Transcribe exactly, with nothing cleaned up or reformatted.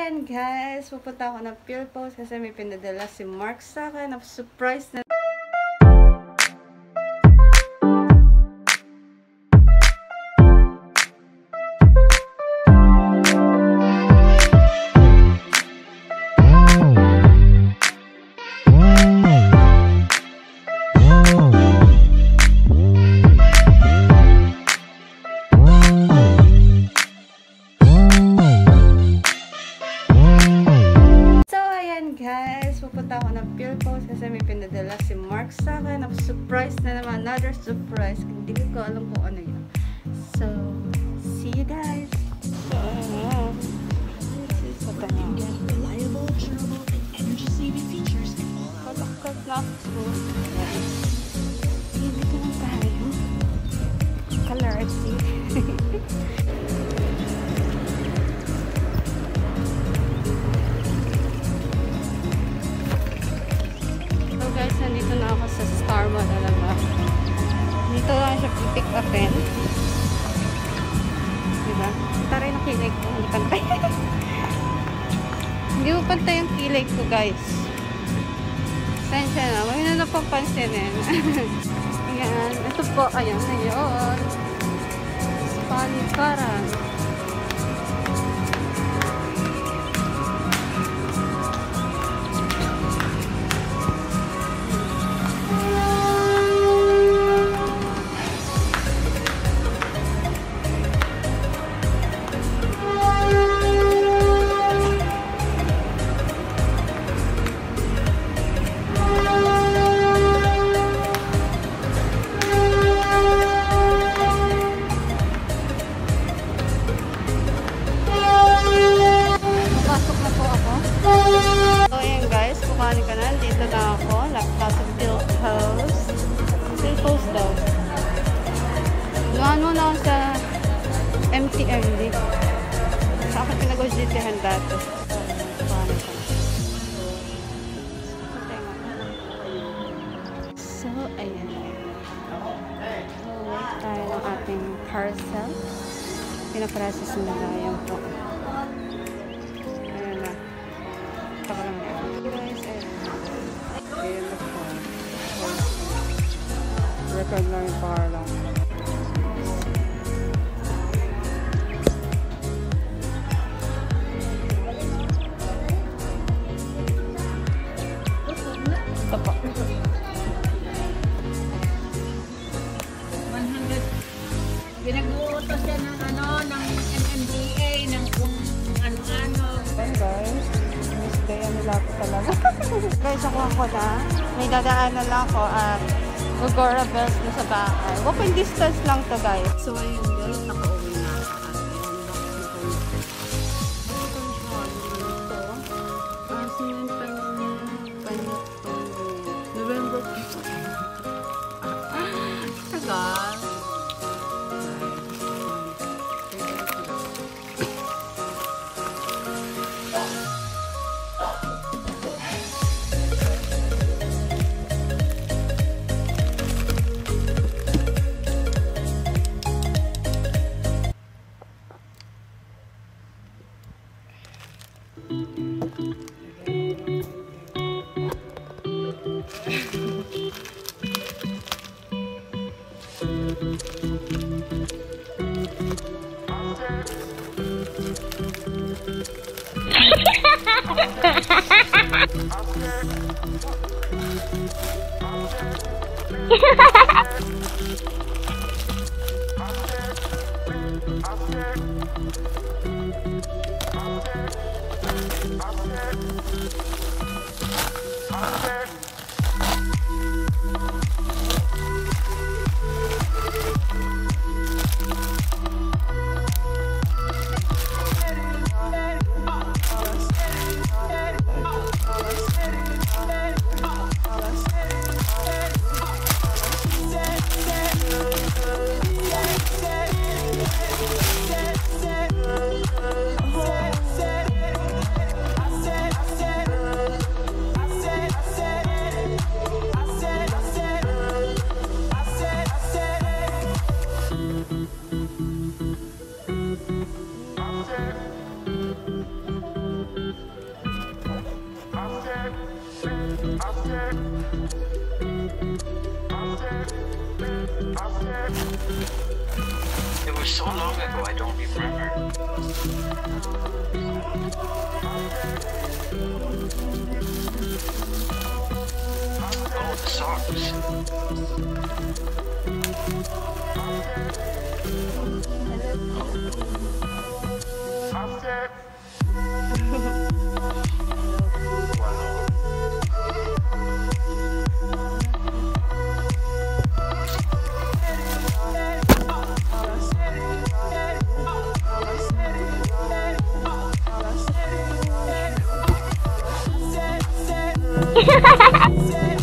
ayan guys, pupunta ako ng Philpost kasi may pinadala si Mark sa akin na surprise na. Pupunta ako ng Philpost kasi may pinadala si Mark sa akin. Surprise na naman. Another surprise. Hindi ko alam kung ano yun. So, see you guys. So, this is what I get. Reliable, durable, and energy-saving features in all our products. Hindi ko na tayo. Colorcy. Guys, nandito na ako sa Star Mall talaga. Dito lang siya pick upin. Diba? Taray ng kilay ko. Hindi pantay. Hindi mo pantay yung kilay ko, guys. Sensya na. Huwag na napapansinin. Ayan. Ito po. Ayan. Ayan. Palikaran. Luhaan mo na ako sa M T M D. Sa akin pinag-usitihan dati. So, ayan. So, wait tayo ng ating parcel. Pinaprocess na lang po. Ayan na. Taka lang na. Guys, ayan. Ayan na po. Record lang yung power lang. Pinag-uutos siya ng ano, ng M M D A, ng kung ano-ano. Hey guys, Miss Dea nila ako talaga. Guys, ako ako na. May dadaanan lang ako at Agora Bells na sa bahay. Walking distance lang to guys. So ayun guys, nakauwi na ako. November. Tagal. It was so long ago, I don't remember. Oh, the socks. Ha ha ha!